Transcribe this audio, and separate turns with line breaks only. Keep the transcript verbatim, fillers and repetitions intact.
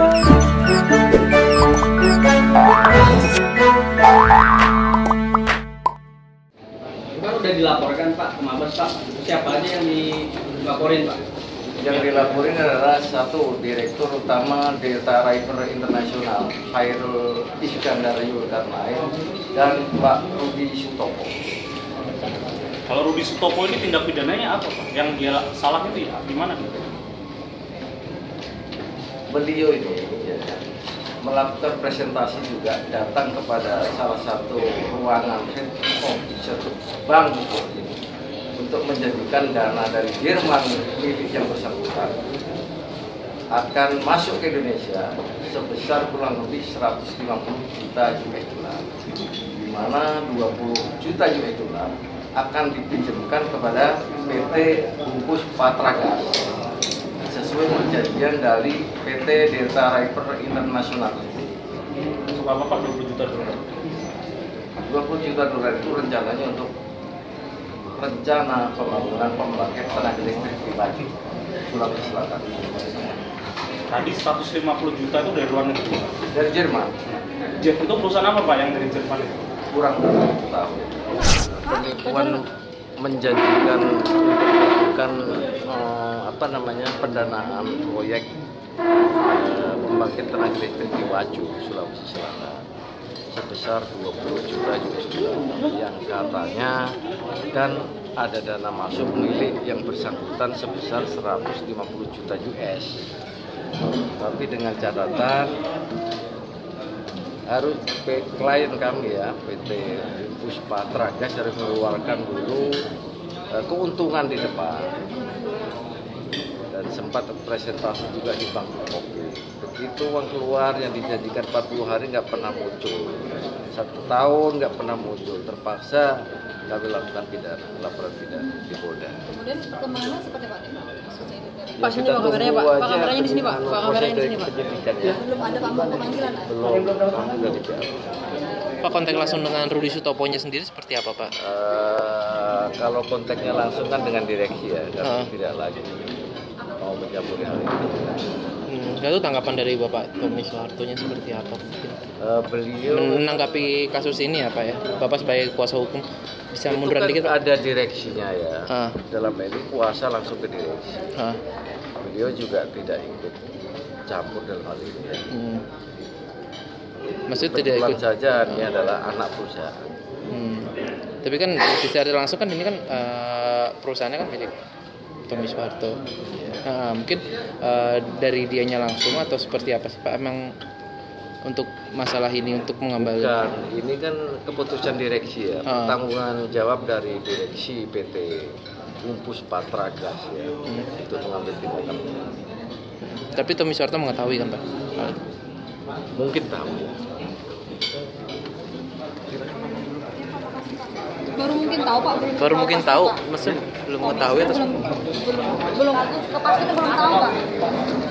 Kan udah dilaporkan Pak ke Mabes Pak, siapa aja yang dilaporin Pak?
Yang dilaporin adalah satu Direktur Utama Delta River International Khairul Iskandar Yulkarnain dan Pak Rudi Sutopo.
Kalau Rudi Sutopo ini tindak pidananya apa Pak? Yang dia salah itu ya di mana?
Beliau ini ya, melakukan presentasi juga datang kepada salah satu ruangan head officer bank ini untuk menjadikan dana dari Jerman milik yang bersangkutan akan masuk ke Indonesia sebesar kurang lebih seratus lima puluh juta U S dollar, di mana dua puluh juta U S dollar akan dipinjamkan kepada P T Bungkus Patragas sesuai perjanjian dari P T Delta River International.
Untuk apa Pak dua puluh juta dolar?
dua puluh juta dolar itu rencananya untuk rencana pembangunan pembangkit tenaga listrik di Batik, Sulawesi Selatan.
Tadi seratus lima puluh juta itu dari luar negeri?
Dari Jerman.
Jet itu perusahaan apa Pak yang dari Jerman itu?
Kurang dari satu tahun. Penipuan menjanjikan melakukan eh, apa namanya pendanaan proyek eh, pembangkit tenaga listrik di Wajo, Sulawesi Selatan sebesar dua puluh juta U S dollar yang katanya dan ada dana masuk milik yang bersangkutan sebesar seratus lima puluh juta U S, tapi dengan catatan harus klien kami ya P T Bungkus Patragas harus mengeluarkan dulu uh, keuntungan di depan, dan sempat presentasi juga di Bank Kopi. Begitu uang keluar yang dijanjikan empat puluh hari nggak pernah muncul, satu tahun nggak pernah muncul, terpaksa kami lakukan pidana, laporan pidana di Polda.
Kemudian kemana seperti Pak? Maksudnya itu dari
Pak, sini Pak kameranya Pak. Pak
kameranya di sini Pak. Pak kameranya di sini Pak.
Ya.
Belum ada panggung pemanggilan.
Belum, sudah dijawab.
Pak, kontak langsung dengan Rudi Sutoponya sendiri seperti apa Pak?
Uh, kalau kontaknya langsung kan dengan direksi ya, kami
uh.
tidak lagi mau mencampuri hal ini.
Hmm, lalu tanggapan dari Bapak Tommy Soehartonya seperti apa?
Uh, beliau
menanggapi kasus ini ya Pak ya, Bapak sebagai kuasa hukum bisa munduran
kan
dikit Pak?
Ada direksinya ya,
uh.
dalam ini kuasa langsung ke direksi.
Uh.
Beliau juga tidak ikut campur dalam hal ini ya.
Hmm. Maksudnya tidak ikut
saja, ini adalah anak perusahaan.
Hmm. Tapi kan secara langsung kan ini kan uh, perusahaannya kan milik Tommy Soeharto. Yeah. Uh, mungkin uh, dari dianya langsung atau seperti apa sih Pak? Emang untuk masalah ini untuk mengambil?
Bukan, ini kan keputusan direksi ya,
uh.
tanggungan jawab dari direksi P T Bungkus Patragas ya, hmm. untuk mengambil tindakan.
Tapi Tommy Soeharto mengetahui kan Pak?
Mungkin tahu.
Baru mungkin tahu Pak. Belum
Baru
tahu
mungkin
pasti,
tahu,
Pak.
maksudnya belum mengetahui atau
belum belum belum kepastian belum tahu Pak.